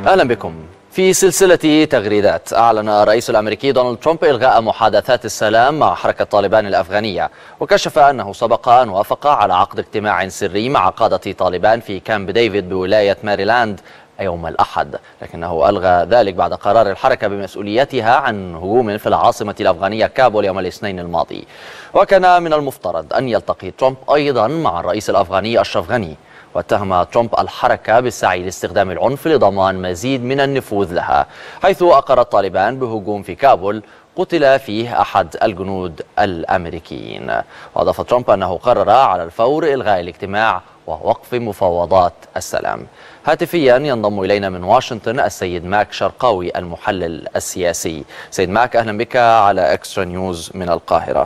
أهلا بكم. في سلسلة تغريدات أعلن الرئيس الأمريكي دونالد ترامب إلغاء محادثات السلام مع حركة طالبان الأفغانية، وكشف أنه سبق أن وافق على عقد اجتماع سري مع قادة طالبان في كامب ديفيد بولاية ماريلاند يوم الأحد، لكنه ألغى ذلك بعد قرار الحركة بمسؤوليتها عن هجوم في العاصمة الأفغانية كابول يوم الاثنين الماضي. وكان من المفترض أن يلتقي ترامب أيضا مع الرئيس الأفغاني أشرف غني، واتهم ترامب الحركة بالسعي لاستخدام العنف لضمان مزيد من النفوذ لها، حيث أقر طالبان بهجوم في كابول قتل فيه أحد الجنود الأمريكيين. وأضاف ترامب أنه قرر على الفور إلغاء الاجتماع ووقف مفاوضات السلام. هاتفيا ينضم إلينا من واشنطن السيد ماك شرقاوي المحلل السياسي. سيد ماك، أهلا بك على إكسترا نيوز من القاهرة.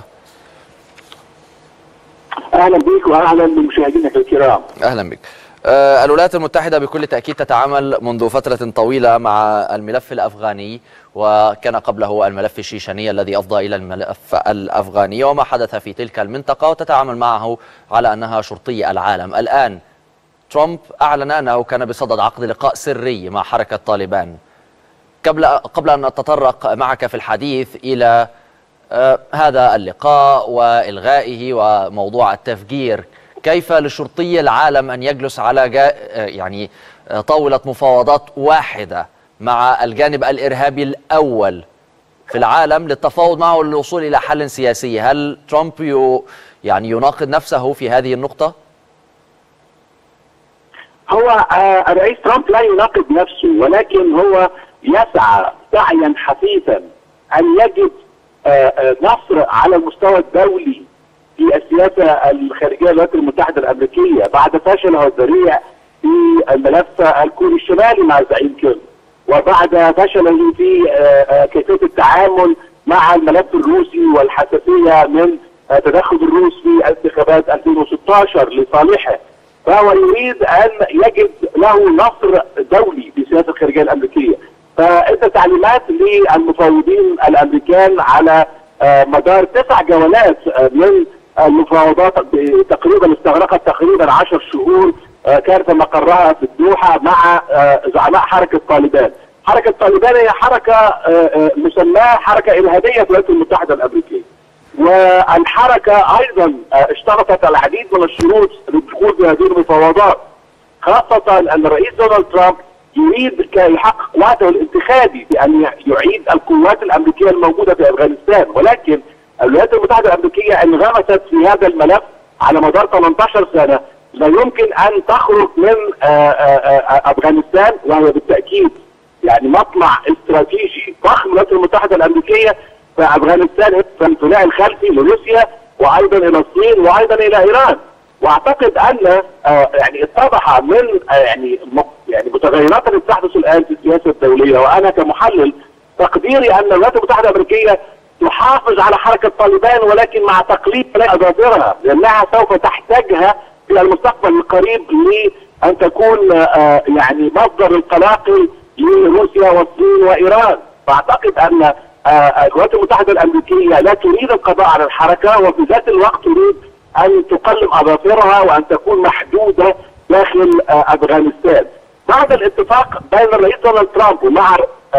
أهلا بك وأهلا بمشاهدينك الكرام. أهلا بك. الولايات المتحدة بكل تأكيد تتعامل منذ فترة طويلة مع الملف الأفغاني، وكان قبله الملف الشيشاني الذي أفضى إلى الملف الأفغاني وما حدث في تلك المنطقة، وتتعامل معه على أنها شرطي العالم. الآن ترامب أعلن أنه كان بصدد عقد لقاء سري مع حركة طالبان. قبل أن نتطرق معك في الحديث إلى هذا اللقاء وإلغائه وموضوع التفجير، كيف لشرطي العالم أن يجلس على طاولة مفاوضات واحدة مع الجانب الإرهابي الأول في العالم للتفاوض معه للوصول إلى حل سياسي؟ هل ترامب يناقض نفسه في هذه النقطة؟ هو الرئيس ترامب لا يناقض نفسه، ولكن هو يسعى سعيا حثيثا أن يجد نصر على المستوى الدولي في السياسة الخارجية للولايات المتحدة الأمريكية بعد فشله الذريع في الملف الكوري الشمالي مع زعيم كيم، وبعد فشله في كيفية التعامل مع الملف الروسي والحساسية من تدخل الروس في انتخابات 2016 لصالحه. فهو يريد أن يجد له نصر دولي في السياسة الخارجية الأمريكية. فإدى تعليمات للمفاوضين الأمريكان على مدار 9 جولات من المفاوضات تقريبا استغرقت تقريبا 10 شهور، كانت مقرها في الدوحة مع زعماء حركة طالبان. حركة طالبان هي حركة مسماة حركة إرهابية في الولايات المتحدة الأمريكية، والحركة أيضا اشترطت العديد من الشروط للدخول في هذه المفاوضات، خاصة أن الرئيس دونالد ترامب يريد كي يحقق وعده الانتخابي بأن يعيد القوات الأمريكية الموجودة في أفغانستان، ولكن الولايات المتحدة الأمريكية انغمست في هذا الملف على مدار 18 سنة. لا يمكن أن تخرج من أفغانستان، وهي بالتأكيد مطمع استراتيجي ضخم للولايات المتحدة الأمريكية. فأفغانستان في الثنائي الخلفي لروسيا وأيضا إلى الصين وأيضا إلى إيران. واعتقد ان اتضح من متغيرات اللي بتحدث الان في السياسه الدوليه، وانا كمحلل تقديري ان الولايات المتحده الامريكيه تحافظ على حركه طالبان ولكن مع تقليل اظافرها، لانها سوف تحتاجها في المستقبل القريب لان تكون مصدر القلاقل لروسيا والصين وايران. فاعتقد ان الولايات المتحده الامريكيه لا تريد القضاء على الحركه، وفي ذات الوقت تريد أن تقلم أظافرها وأن تكون محدودة داخل أفغانستان. بعد الاتفاق بين الرئيس دونالد ترامب ومع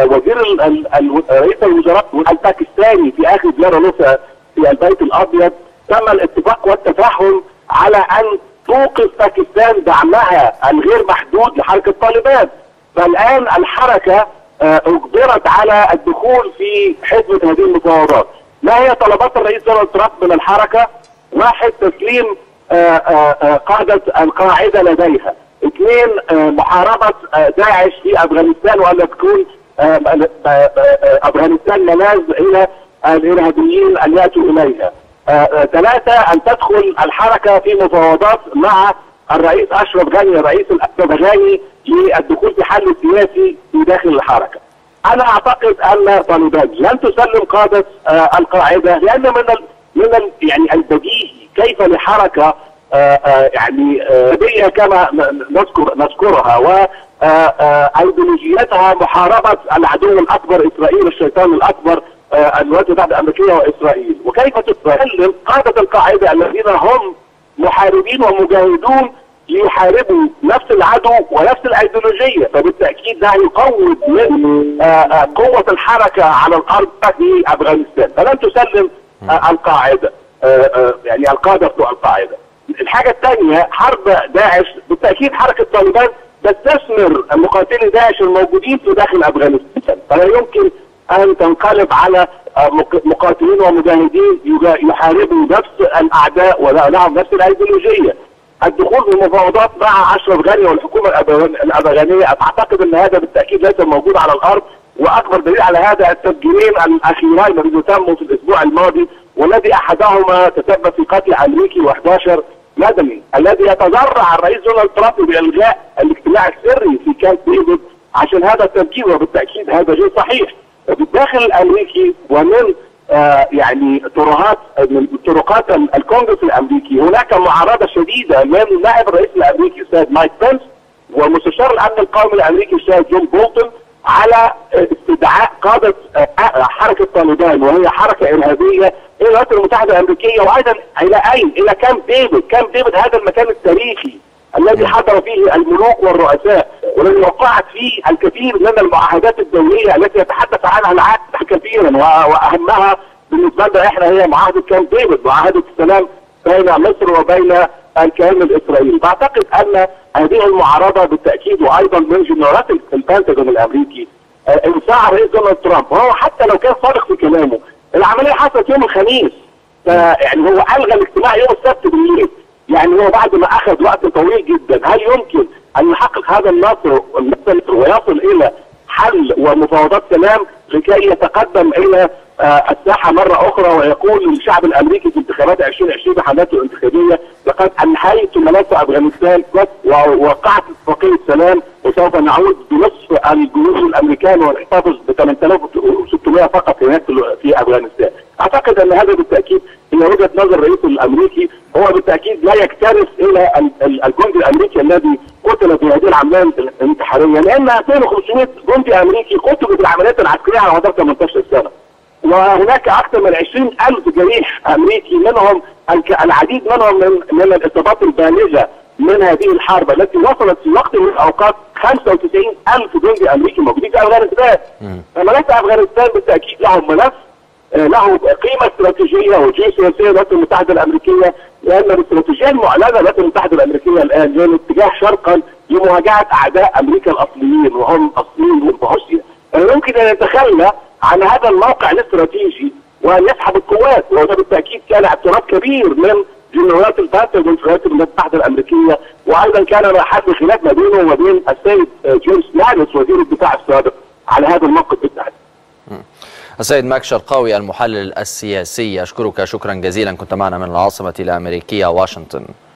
رئيس الوزراء الباكستاني في آخر زيارة له في البيت الأبيض، تم الاتفاق والتفاهم على أن توقف باكستان دعمها الغير محدود لحركة طالبان. فالآن الحركة أجبرت على الدخول في حزمة هذه المفاوضات. ما هي طلبات الرئيس دونالد ترامب من الحركة؟ 1. تسليم قادة القاعدة لديها. 2. محاربة داعش في أفغانستان، وأن تكون أفغانستان ملاذ إلى الإرهابيين أن يأتوا إليها. 3. أن تدخل الحركة في مفاوضات مع الرئيس أشرف غني الرئيس الأفغاني للدخول في حل سياسي في داخل الحركة. أنا أعتقد أن طالبان لن تسلم قادة القاعدة، لأن من البديهي كيف لحركة بديهة كما نذكرها وايديولوجيتها محاربة العدو الأكبر إسرائيل، الشيطان الأكبر الولايات المتحدة الأمريكية وإسرائيل، وكيف تسلم قادة القاعدة الذين هم محاربين ومجاهدون يحاربوا نفس العدو ونفس الايديولوجيه، فبالتاكيد ده يقوض من قوه الحركه على الارض في افغانستان، فلن تسلم القاعده يعني القاده بتوع القاعده. الحاجه الثانيه حرب داعش، بالتاكيد حركه طالبان تستثمر مقاتلي داعش الموجودين في داخل افغانستان، فلا يمكن ان تنقلب على مقاتلين ومجاهدين يحاربوا نفس الاعداء ولهم نفس الايديولوجيه. الدخول في المفاوضات مع اشرف غني والحكومه الافغانيه اعتقد ان هذا بالتاكيد ليس موجود على الارض، واكبر دليل على هذا التسجيلين الاخيرين الذي تموا في الاسبوع الماضي، والذي احدهما تسبب في قتل امريكي و11 مدني، الذي يتذرع الرئيس دونالد ترامب بالغاء الاجتماع السري في كامب ديفيد عشان هذا التسجيل، وبالتاكيد هذا غير صحيح. بالداخل الامريكي ومن يعني طرقات الكونغرس الامريكي هناك معارضه شديده من نائب الرئيس الامريكي السيد مايك بنس ومستشار الامن القومي الامريكي السيد جون بولتون على استدعاء قاده حركه طالبان وهي حركه ارهابيه الى الولايات المتحده الامريكيه، وايضا الى اين؟ الى كامب ديفيد. كامب ديفيد هذا المكان التاريخي الذي حضر فيه الملوك والرؤساء والذي وقعت فيه الكثير من المعاهدات الدوليه التي يتحدث عنها العالم كثيرا، واهمها بالنسبه لنا احنا هي معاهده كامب ديفيد، معاهده السلام بين مصر وبين الكيان الاسرائيلي. فاعتقد ان هذه المعارضه بالتاكيد وايضا من جنرالات البنتاجون الامريكي انصاع الرئيس دونالد ترامب، وهو حتى لو كان صادق في كلامه العمليه حصلت يوم الخميس، يعني هو الغى الاجتماع يوم السبت بالليل، يعني هو بعد ما اخذ وقت طويل جدا. هل يمكن ان يحقق هذا النصر ويصل الى حل ومفاوضات سلام لكي يتقدم الى الساحه مره اخرى ويقول للشعب الامريكي في انتخابات 2020 بحملاته الانتخابيه لقد انهيت ملف افغانستان ووقعت اتفاقيه سلام وسوف نعود بنصف الجنود الامريكان ونحتفظ ب 8600 فقط هناك في افغانستان. اعتقد ان هذا بالتاكيد هي وجهه نظر الرئيس الامريكي، هو بالتاكيد لا يكترث الى الجندي الامريكي الذي قتل في هذه العمليه الانتحاريه، لان 2500 جندي امريكي قتلوا في العمليات العسكريه على مدار 18 سنه. وهناك اكثر من 20,000 جريح امريكي، منهم العديد منهم من الاصابات البالغه من هذه الحرب التي وصلت في وقت من الاوقات 95,000 جندي امريكي موجودين في افغانستان. فملف افغانستان بالتاكيد له ملف له قيمه استراتيجيه وجيوسياسيه للولايات المتحده الامريكيه، لان الاستراتيجيه المعلنه للولايات المتحده الامريكيه الان هي الاتجاه شرقا لمواجهه اعداء امريكا الاصليين وهم الصين وروسيا. يمكن ان يتخلى عن هذا الموقع الاستراتيجي وان يسحب القوات، وهذا بالتاكيد كان اعتراض كبير من جنرالات البنتاجون في الولايات المتحده الامريكيه، وايضا كان محل خلاف ما بينه وبين السيد جيمس ماتيس وزير الدفاع السابق على هذا الموقف بالتحديد. السيد ماك شرقاوي المحلل السياسي، أشكرك شكرا جزيلا، كنت معنا من العاصمة الأمريكية واشنطن.